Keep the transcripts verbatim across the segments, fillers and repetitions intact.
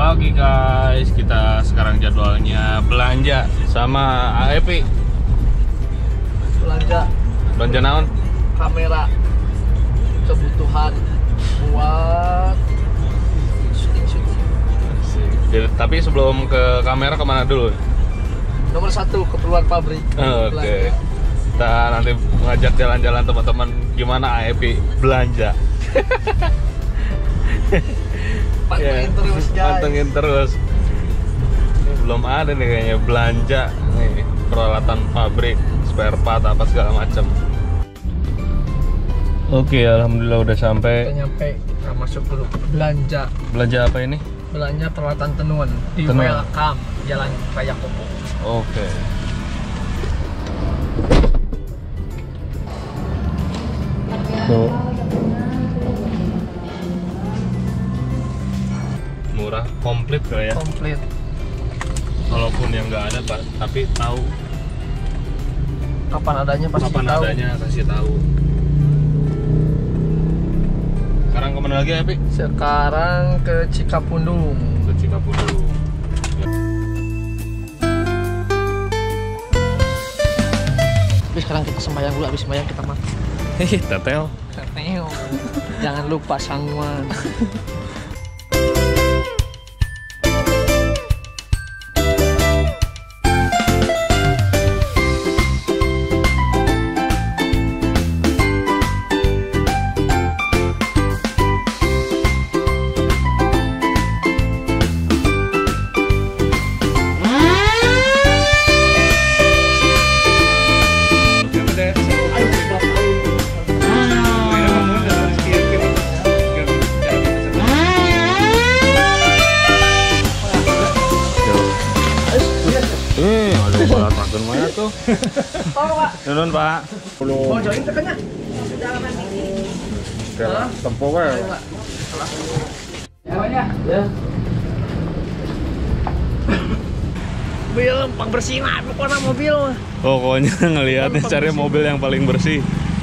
Oke guys, kita sekarang jadwalnya belanja sama A E P. Belanja Belanja naon? kamera kebutuhan buat syuting-syuting. Jadi, tapi sebelum ke kamera kemana dulu? Nomor satu, keperluan pabrik. Oh, Oke okay. Kita nanti ngajak jalan-jalan teman-teman gimana A E P belanja. Pantengin yeah. terus guys. Pantengin terus. Ini belum ada nih kayaknya belanja nih, peralatan pabrik, spare part apa segala macam. Oke, alhamdulillah udah sampai. Kita nyampe, kita masuk dulu belanja. Belanja apa ini? Belanja peralatan tenun di Tenun. Welcome Jalan Raya Kopo. Oke. Tuh. Murah, komplit kali ya. Komplit. Walaupun yang nggak ada, Pak, tapi tahu Kapan adanya pasti kapan tahu. adanya kasih tahu. Sekarang kemana lagi ya, Pi? Sekarang ke Cikapundung. Ke Cikapundung. Tapi sekarang kita sembahyang dulu, habis sembahyang kita makan. Hehe, tetel. Tetel. Jangan lupa sangguan. Nunun, Pak. Mau join tekannya? Tempo kan? Ya, ya. Mobil pang bersih lah, pokoknya mobil. Pokoknya ngelihatnya cari mobil yang paling bersih.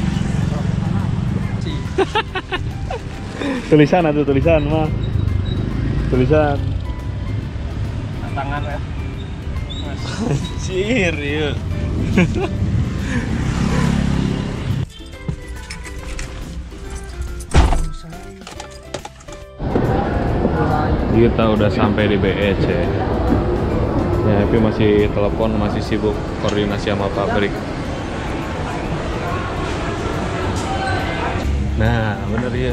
Tulisan atau tulisan mah? Tulisan. Tangan ya. Cir, iya. Kita udah sampai di B E C. Ya, tapi masih telepon, masih sibuk koordinasi sama pabrik. Nah, bener ya.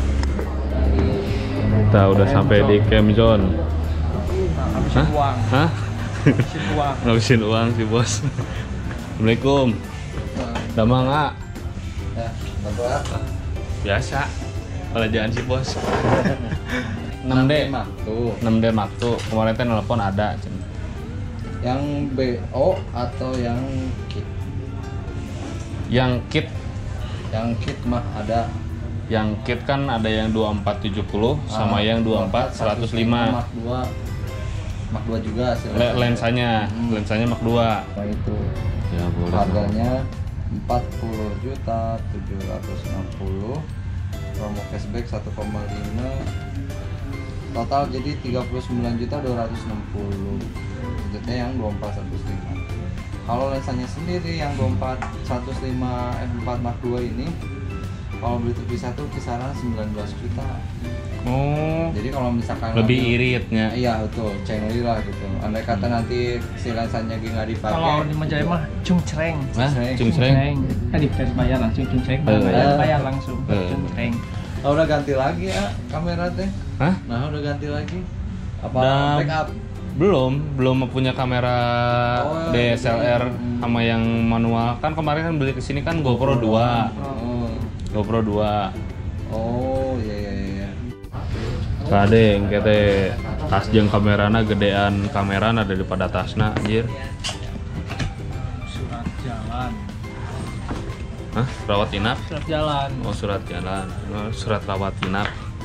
Kita udah sampai di Camp Zone. Habisin uang. Hah? Habisin uang. Ngabisin uang sih, Bos. Assalamualaikum. Damang, A. Ya, bapak. Biasa. Belanjaan si Bos. enam D tuh. enam D Maktu. Kemarin teh nelpon ada. Yang B O atau yang kit? Yang kit, Yang kit mah ada. yang kit kan ada yang dua puluh empat tujuh puluh sama Ah, yang dua puluh empat seratus lima. Mak dua. Mak dua juga hasilnya. Le lensanya, Hmm. lensanya Mak dua. Nah, itu. Ya, boleh. Harganya empat puluh juta tujuh ratus enam puluh. Promo cashback satu koma lima. Total jadi tiga puluh sembilan juta dua ratus enam puluh. Budgetnya yang dua puluh empat seratus lima. Kalau lensanya sendiri yang dua puluh empat seratus lima f empat Mark dua ini, kalau beli terpisah tuh kisaran sembilan belas juta. Oh, Jadi kalau misalkan lebih ngambil- iritnya. Iya betul, cengli lah gitu. Andai kata nanti si lensanya nggak dipakai. Kalau di Majaya mah cungcreng. Hah? Cungcreng. Cungcreng. Kan dikasih bayar langsung cungcreng, Eh. bayar bayar langsung Eh. cungcreng. Oh, udah ganti lagi ya kamera teh. Hah? Nah udah ganti lagi. Apa Udah. backup? Belum, belum punya kamera Oh, D S L R hmm. sama yang manual. Kan kemarin kan beli kesini kan GoPro dua. Oh, GoPro dua. oh iya iya iya. Kadeng kete tas jeung kamerana gedean kamerana daripada tasna anjir. Surat jalan. Hah? Rawat inap? Surat jalan. Oh, surat jalan. Oh, surat rawat inap.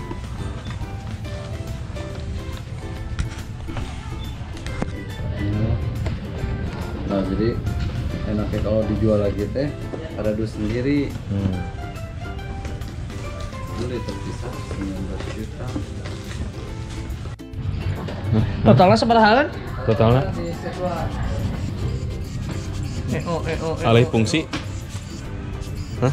Nah jadi enaknya kalau dijual lagi teh ada dus sendiri. Hmm. Dulu terpisah sembilan belas juta. Totalnya seberapa kan? Totalnya Eh oh eh oh. alih fungsi. Hah?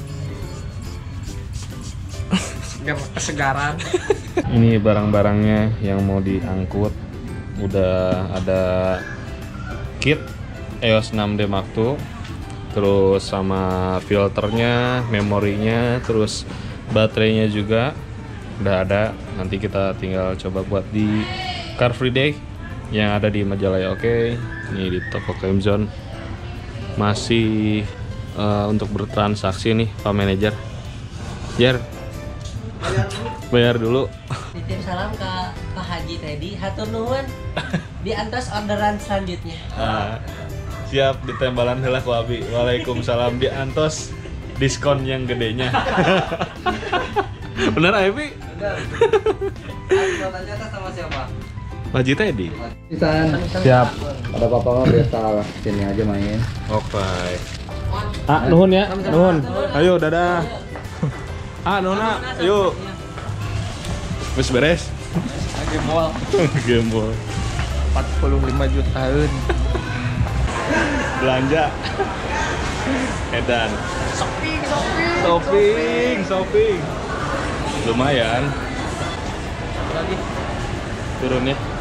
Kesegaran. Ini barang-barangnya yang mau diangkut. Udah ada kit E O S enam D Mark two, terus sama filternya, memorinya, terus baterainya juga udah ada. Nanti kita tinggal coba buat di Car Free Day yang ada di Majalaya. Oke, ini di toko Crimson. Masih uh, untuk bertransaksi nih Pak Manajer. Jer, bayar dulu. Titip salam ke Pak Haji Teddy, hatur nuhun. Diantos orderan selanjutnya. Ah, siap ditembalan heula ku abi. Waalaikumsalam, diantos diskon yang gedenya. Bener Abi? Benar. Aku tanya atas sama siapa? Pak Haji Teddy. Pisan. Siap. Ada apa-apa mah biasa lah, sini aja main. Oke. Ah, nuhun ya, nuhun. Ayo, dadah. Ah, nuhun, ah. Ayo. Wis beres. Gembol Gembol. empat puluh lima jutaan. Belanja. Edan. Shopping, shopping. Shopping, shopping. Lumayan. Lagi Turun ya.